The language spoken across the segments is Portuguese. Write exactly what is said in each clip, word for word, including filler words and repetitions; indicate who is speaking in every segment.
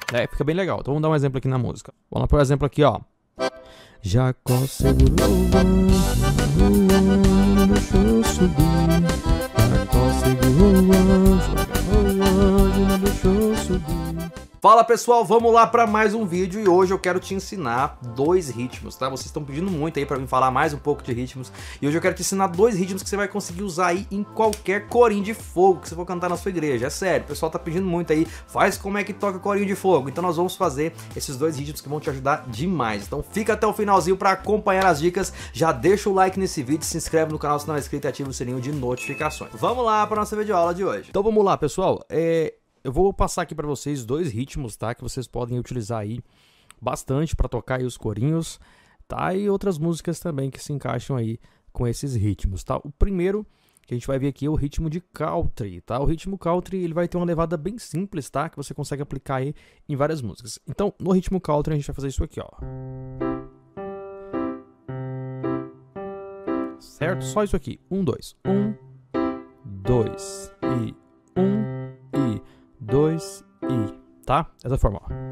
Speaker 1: É, fica bem legal. Então vamos dar um exemplo aqui na música. Vamos lá, por exemplo, aqui, ó. Jacó segurou o anjo, o anjo deixou subir. Jacó segurou o anjo, agarrou o anjo, não deixou subir. Fala pessoal, vamos lá para mais um vídeo e hoje eu quero te ensinar dois ritmos, tá? Vocês estão pedindo muito aí para mim falar mais um pouco de ritmos e hoje eu quero te ensinar dois ritmos que você vai conseguir usar aí em qualquer corinho de fogo que você for cantar na sua igreja. É sério, o pessoal tá pedindo muito aí, faz como é que toca corinho de fogo. Então nós vamos fazer esses dois ritmos que vão te ajudar demais. Então fica até o finalzinho para acompanhar as dicas, já deixa o like nesse vídeo, se inscreve no canal se não é inscrito e ativa o sininho de notificações. Vamos lá para nossa videoaula de hoje. Então vamos lá pessoal, é... eu vou passar aqui para vocês dois ritmos, tá? Que vocês podem utilizar aí bastante para tocar aí os corinhos, tá? E outras músicas também que se encaixam aí com esses ritmos, tá? O primeiro que a gente vai ver aqui é o ritmo de country, tá? O ritmo country, ele vai ter uma levada bem simples, tá? Que você consegue aplicar aí em várias músicas. Então, no ritmo country a gente vai fazer isso aqui, ó. Certo? Só isso aqui. Um, dois. Um, dois e um e dois e, tá? Dessa forma, ó.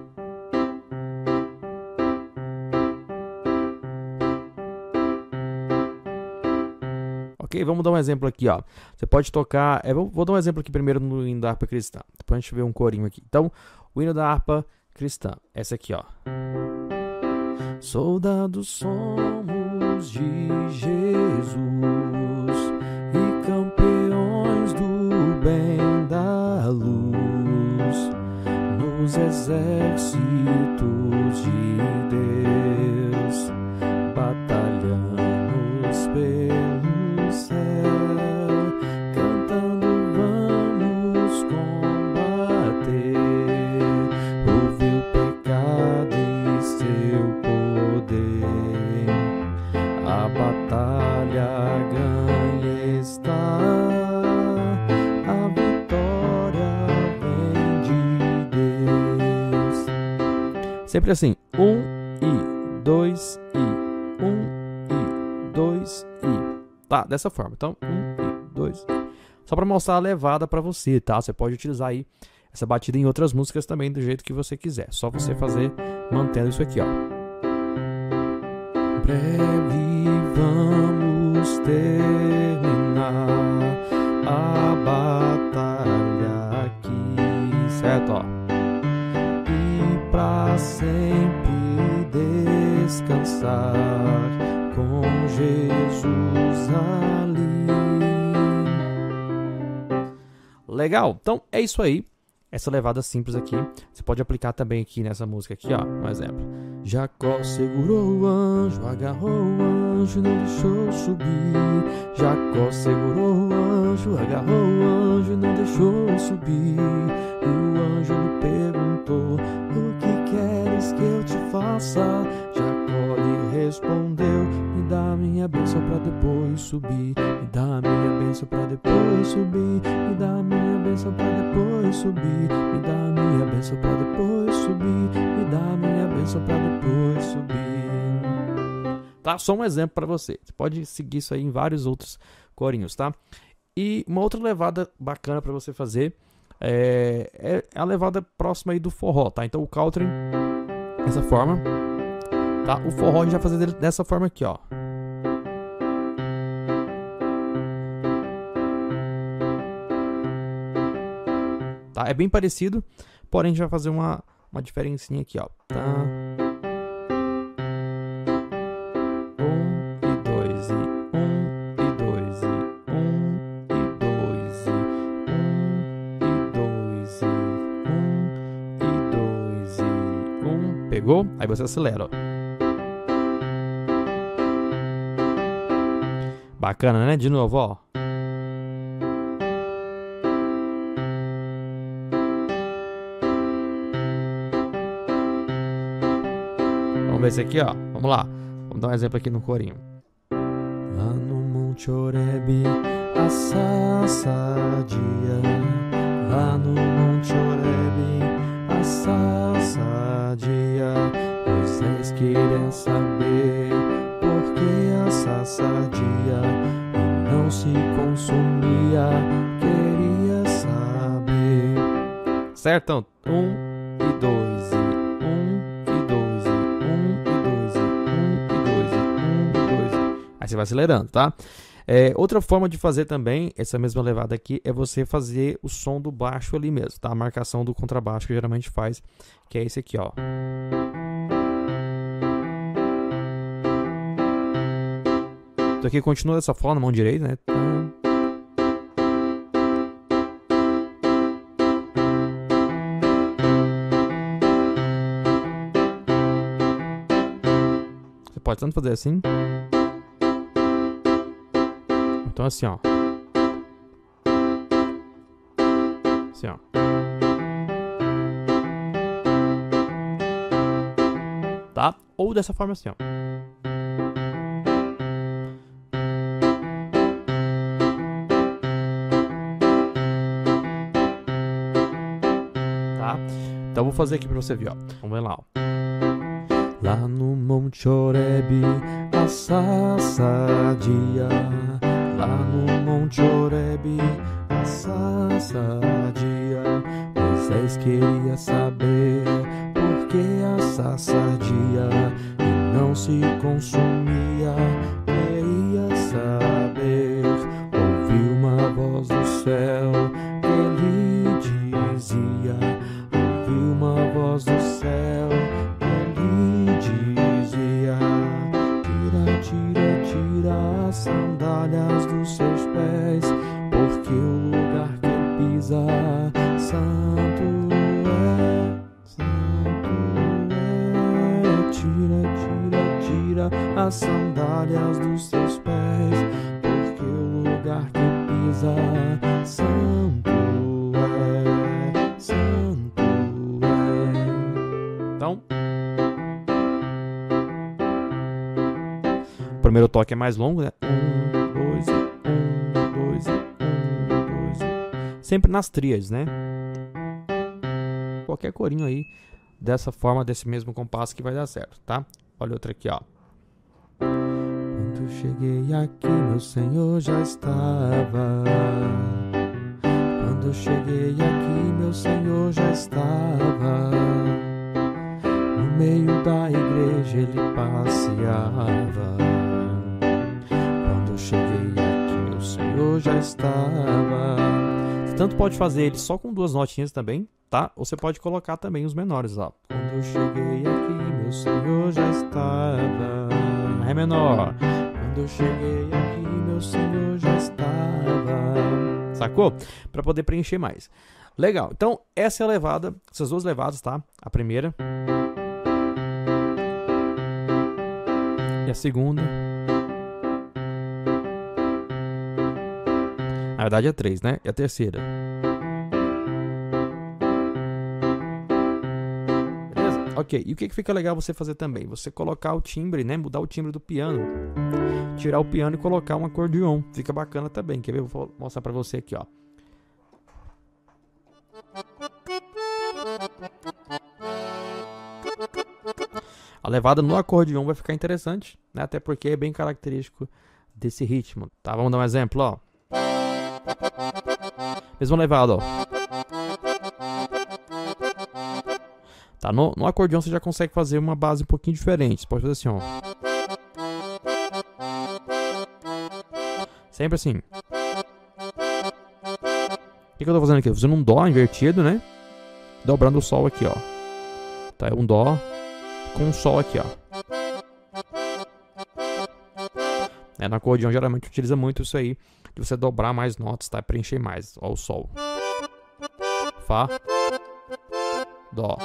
Speaker 1: Ok, vamos dar um exemplo aqui, ó. Você pode tocar, é, vou, vou dar um exemplo aqui primeiro no hino da harpa cristã. Depois a gente vê um corinho aqui. Então, o hino da harpa cristã, essa aqui, ó. Soldados somos de Jesus e campeões do bem da luz, nos exércitos de Deus, batalhamos pelo céu, cantando vamos combater, ouvir o pecado e seu poder, a batalha ganha está. Sempre assim, um e dois e um e dois e, tá? Dessa forma, então um e dois e. Só para mostrar a levada para você, tá? Você pode utilizar aí essa batida em outras músicas também do jeito que você quiser. Só você fazer mantendo isso aqui, ó. Breve vamos terminar a batalha aqui, certo? Ó. Pra sempre descansar com Jesus ali. Legal, então é isso aí. Essa levada simples aqui, você pode aplicar também aqui nessa música aqui, ó, um exemplo. Jacó segurou o anjo, agarrou o anjo, não deixou subir. Jacó segurou o anjo, agarrou o anjo, não deixou subir. E o anjo lhe perguntou: o que queres que eu te faça? Jacó lhe respondeu: me dá minha bênção pra depois subir. Me dá minha bênção pra depois subir. Me dá minha bênção pra depois subir. Me dá minha bênção pra depois subir. Me dá minha bênção pra depois subir. Tá? Só um exemplo para você. Você pode seguir isso aí em vários outros corinhos, tá? E uma outra levada bacana para você fazer é, é a levada próxima aí do forró, tá? Então o country dessa forma, tá? O forró a gente vai fazer dessa forma aqui, ó. Tá? É bem parecido, porém a gente vai fazer uma, uma diferencinha aqui, ó. Tá? Um e dois e um e dois e um e dois e um e dois e um e dois e um. Pegou? Aí você acelera, ó. Bacana, né? De novo, ó. Vamos ver esse aqui, ó. Vamos lá. Vamos dar um exemplo aqui no corinho. Lá no Monte Horebe, a sarça ardia. Lá no Monte Horebe, a sarça ardia. Moisés queria saber por que a sarça ardia e não se consumia. Queria saber. Certo? Um e dois e um e dois e um e dois e um e dois e um e dois. Aí você vai acelerando, tá? É, outra forma de fazer também essa mesma levada aqui é você fazer o som do baixo ali mesmo, tá? A marcação do contrabaixo que geralmente faz, que é esse aqui, ó. Então aqui continua dessa forma, mão direita, né? Você pode tanto fazer assim, então assim, ó. Assim, ó. Tá? Ou dessa forma assim, ó. Tá? Então eu vou fazer aqui pra você ver, ó. Vamos ver lá, ó. Lá no Monte Horebe, a sadia. Lá no Monte Horebe, a sadia. Moisés queria saber por que a sadia e não se consumia. Queria saber, ouviu uma voz do céu que lhe dizia. Ouviu uma voz do céu que lhe dizia: tira, tira, tira as sandálias dos seus pés, porque o lugar que pisa santo é, santo é. Tira, tira, tira as sandálias dos seus pés, porque o lugar que pisa santo é, santo é. Então, o primeiro toque é mais longo, né? Um, dois, um, dois, um, dois. Sempre nas tríades, né? Qualquer corinho aí, dessa forma, desse mesmo compasso que vai dar certo, tá? Olha outra aqui, ó. Quando cheguei aqui, meu Senhor já estava. Quando cheguei aqui, meu Senhor já estava. No meio da igreja ele passeava. Quando cheguei aqui, o Senhor já estava. Você tanto pode fazer ele só com duas notinhas também, tá? Ou você pode colocar também os menores, ó. Quando cheguei aqui, meu Senhor já estava. Ré menor. Quando eu cheguei aqui, meu Senhor já estava. Sacou? Para poder preencher mais. Legal. Então, essa é a levada, essas duas levadas, tá? A primeira e a segunda. Na verdade é três, né? E a terceira. Beleza? Ok. E o que, que fica legal você fazer também? Você colocar o timbre, né? Mudar o timbre do piano. Tirar o piano e colocar um acordeon. Fica bacana também. Quer ver? Eu vou mostrar pra você aqui, ó. A levada no acordeon vai ficar interessante, né? Até porque é bem característico desse ritmo, tá? Vamos dar um exemplo, ó. Mesma levada, ó. Tá, no, no acordeon você já consegue fazer uma base um pouquinho diferente. Você pode fazer assim, ó. Sempre assim. O que, que eu tô fazendo aqui? Eu tô fazendo um dó invertido, né? Dobrando o sol aqui, ó. Tá, é um dó com um sol aqui, ó. É, no acordeon geralmente utiliza muito isso aí, de você dobrar mais notas, tá? Preencher mais, ó, o sol. Fá, dó.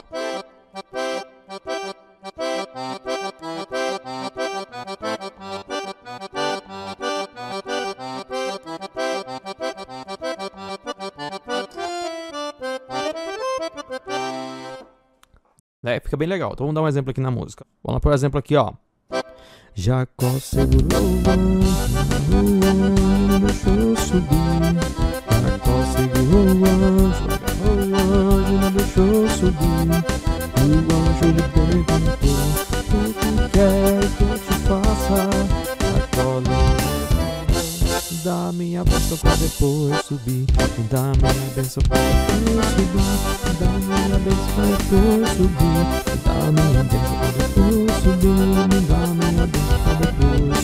Speaker 1: É, fica bem legal. Então vamos dar um exemplo aqui na música. Vamos lá, por exemplo, aqui, ó. Jacó segurou o anjo, deixou subir. Jacó segurou o anjo, agarrou o anjo, não deixou subir. E o anjo lhe perguntou: o que quer que eu te faça? Jacó lhe perguntou: dá minha bênção pra depois subir. Dá minha bênção pra depois subir. Dá minha benção quando eu subir. Me dá a minha benção quando eu for subir. Me dá a minha benção quando eu for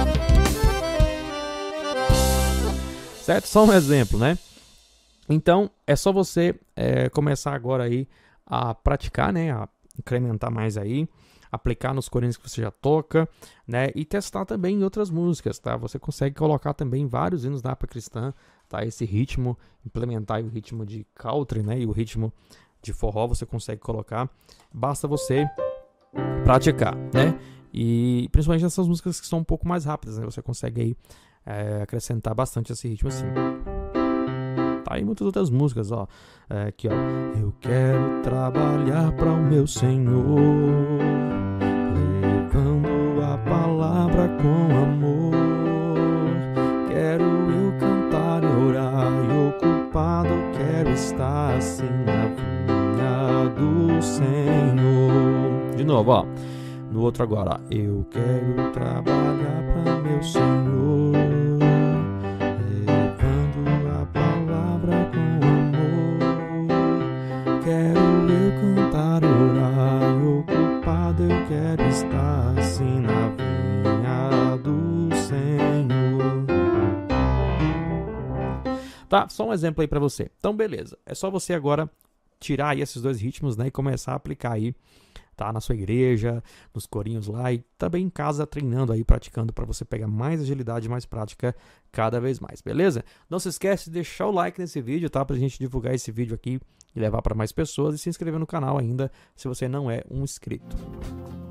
Speaker 1: subir. Certo? Só um exemplo, né? Então, é só você é, começar agora aí a praticar, né? A incrementar mais aí, aplicar nos corinhos que você já toca, né? E testar também em outras músicas, tá? Você consegue colocar também vários hinos da harpa cristã, tá? Esse ritmo, implementar o ritmo de country, né? E o ritmo de forró você consegue colocar. Basta você praticar, né? E principalmente nessas músicas que são um pouco mais rápidas, né? Você consegue aí é, acrescentar bastante esse ritmo assim. Tá? E muitas outras músicas, ó. É, aqui, ó. Eu quero trabalhar para o meu Senhor, levando a palavra com amor. Quero eu cantar e orar, e ocupado quero estar assim na vinha do Senhor. De novo, ó. No outro agora, ó. Eu quero trabalhar para meu Senhor, levando a palavra com amor. Quero eu cantar e orar, e ocupado eu quero estar assim na vinha do Senhor. Tá, só um exemplo aí pra você. Então, beleza. É só você agora tirar aí esses dois ritmos, né, e começar a aplicar aí, tá, na sua igreja, nos corinhos lá e também em casa treinando aí, praticando para você pegar mais agilidade, mais prática cada vez mais, beleza? Não se esquece de deixar o like nesse vídeo, tá, pra gente divulgar esse vídeo aqui e levar para mais pessoas e se inscrever no canal ainda se você não é um inscrito.